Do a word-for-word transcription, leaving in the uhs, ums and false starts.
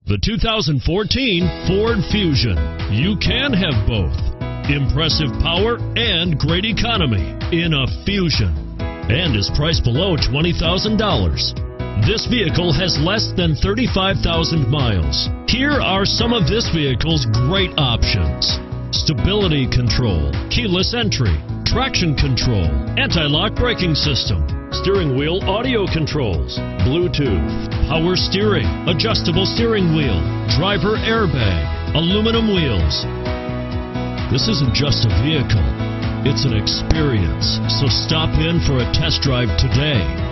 The two thousand fourteen Ford Fusion. You can have both. Impressive power and great economy in a Fusion, and is priced below twenty thousand dollars. This vehicle has less than thirty-five thousand miles. Here are some of this vehicle's great options: stability control, keyless entry, traction control, anti-lock braking system, steering wheel audio controls, Bluetooth, power steering, adjustable steering wheel, driver airbag, aluminum wheels. This isn't just a vehicle, it's an experience. So stop in for a test drive today.